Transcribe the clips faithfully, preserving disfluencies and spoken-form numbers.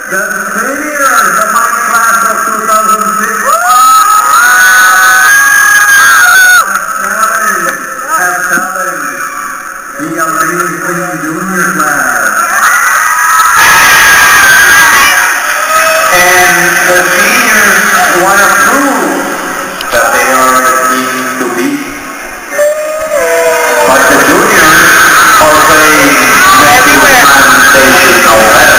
The seniors, the fine class of two thousand six. Have talent. The amazing junior class. And the seniors want to prove that they are the team to beat. But the juniors are saying maybe the presentation know better.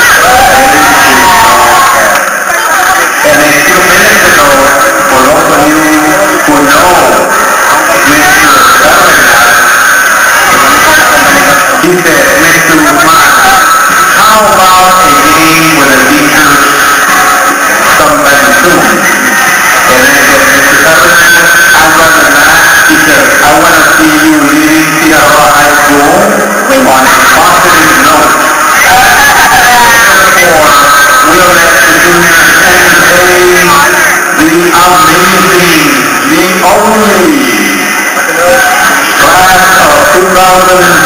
And a few minutes ago, for those of you who know Mister Governor, he said, Mister Mark, how about a game with a teacher sometime soon? And I said, Mister Governor, I'd rather not, because I want to see you leaving Cigarroa High School on a positive note. Therefore, we'll let the juniors stand today the amazing, the only class of two thousand